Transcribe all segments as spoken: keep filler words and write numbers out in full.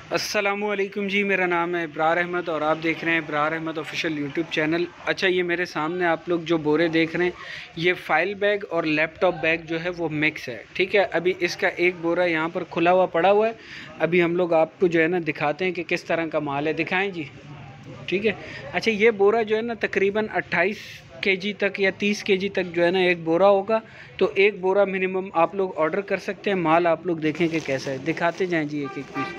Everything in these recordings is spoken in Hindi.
अस्सलामुअलैकुम जी, मेरा नाम है इब्रार अहमद और आप देख रहे हैं Ibrar Ahmad official YouTube channel. अच्छा, ये मेरे सामने आप लोग जो बोरे देख रहे हैं, ये फ़ाइल बैग और लैपटॉप बैग जो है वो मिक्स है। ठीक है, अभी इसका एक बोरा यहाँ पर खुला हुआ पड़ा हुआ है। अभी हम लोग आपको जो है ना दिखाते हैं कि किस तरह का माल है। दिखाएँ जी। ठीक है। अच्छा, ये बोरा जो है ना तकरीबन अट्ठाईस केजी तक या तीस केजी तक जो है ना एक बोरा होगा। तो एक बोरा मिनिमम आप लोग ऑर्डर कर सकते हैं। माल आप लोग देखें कि कैसा है, दिखाते जाएँ जी एक एक पीस।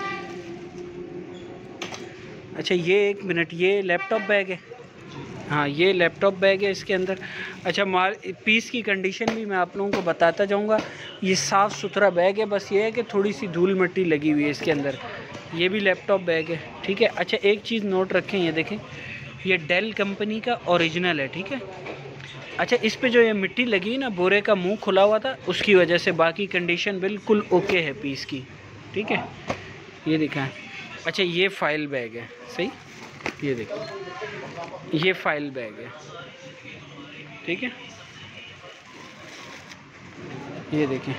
अच्छा, ये एक मिनट, ये लैपटॉप बैग है। हाँ, ये लैपटॉप बैग है इसके अंदर। अच्छा, माल पीस की कंडीशन भी मैं आप लोगों को बताता जाऊँगा। ये साफ़ सुथरा बैग है, बस ये है कि थोड़ी सी धूल मिट्टी लगी हुई है इसके अंदर। ये भी लैपटॉप बैग है। ठीक है। अच्छा, एक चीज़ नोट रखें, ये देखें, ये डेल कंपनी का ओरिजिनल है। ठीक है। अच्छा, इस पे जो ये मिट्टी लगी ना, बोरे का मुंह खुला हुआ था उसकी वजह से, बाकी कंडीशन बिल्कुल ओके है पीस की। ठीक है, ये दिखाएं। अच्छा, ये फाइल बैग है। सही, ये देखिए, ये फाइल बैग है। ठीक है, ये देखें,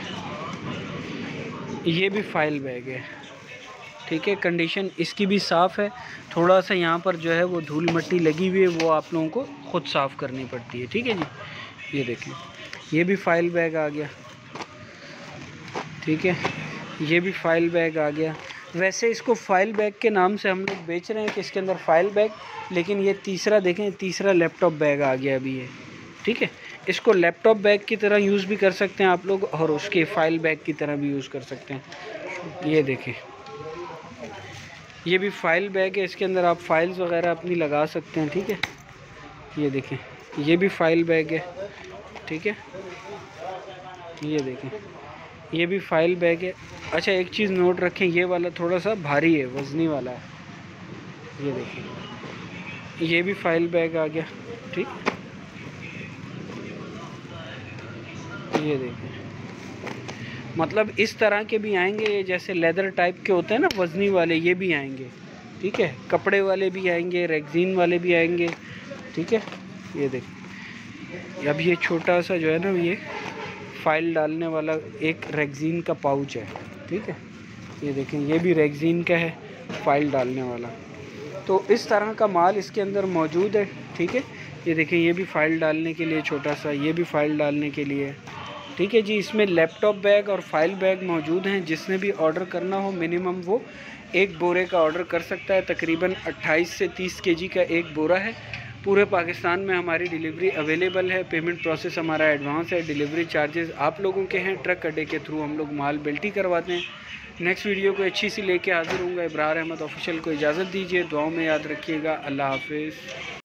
ये भी फाइल बैग है। ठीक है, कंडीशन इसकी भी साफ़ है। थोड़ा सा यहाँ पर जो है वो धूल मिट्टी लगी हुई है, वो आप लोगों को ख़ुद साफ़ करनी पड़ती है। ठीक है जी, ये देखें, ये भी फाइल बैग आ गया। ठीक है, ये भी फाइल बैग आ गया। वैसे इसको फ़ाइल बैग के नाम से हम लोग बेच रहे हैं कि इसके अंदर फ़ाइल बैग, लेकिन ये तीसरा देखें, तीसरा लैपटॉप बैग आ गया अभी ये। ठीक है, इसको लैपटॉप बैग की तरह यूज़ भी कर सकते हैं आप लोग और उसके फ़ाइल बैग की तरह भी यूज़ कर सकते हैं। ये देखें, ये भी फ़ाइल बैग है। इसके अंदर आप फाइल्स वगैरह अपनी लगा सकते हैं। ठीक है, ये देखें, ये भी फ़ाइल बैग है। ठीक है, ये देखें, ये भी फ़ाइल बैग है। अच्छा, एक चीज़ नोट रखें, ये वाला थोड़ा सा भारी है, वज़नी वाला है। ये देखें, ये भी फ़ाइल बैग आ गया। ठीक, ये देखें, मतलब इस तरह के भी आएंगे, जैसे लेदर टाइप के होते हैं ना वज़नी वाले, ये भी आएंगे। ठीक है, कपड़े वाले भी आएंगे, रेक्जीन वाले भी आएंगे। ठीक है, ये देखें, अब ये छोटा सा जो है ना, ये फाइल डालने वाला एक रेक्जीन का पाउच है। ठीक है, ये देखें, ये भी रेक्जीन का है, फाइल डालने वाला। तो इस तरह का माल इसके अंदर मौजूद है। ठीक है, ये देखें, ये भी फ़ाइल डालने के लिए छोटा सा, ये भी फ़ाइल डालने के लिए। ठीक है जी, इसमें लैपटॉप बैग और फाइल बैग मौजूद हैं। जिसने भी ऑर्डर करना हो मिनिमम वो एक बोरे का ऑर्डर कर सकता है। तकरीबन अट्ठाईस से तीस केजी का एक बोरा है। पूरे पाकिस्तान में हमारी डिलीवरी अवेलेबल है। पेमेंट प्रोसेस हमारा एडवांस है। डिलीवरी चार्जेस आप लोगों के हैं। ट्रक अड्डे के थ्रू हम लोग माल बेल्टी करवाते हैं। नेक्स्ट वीडियो को अच्छी सी लेके हाजिर होंगे। इब्रार अहमद ऑफिशियल को इजाज़त दीजिए। दुआओं में याद रखिएगा। अल्लाह हाफिज़।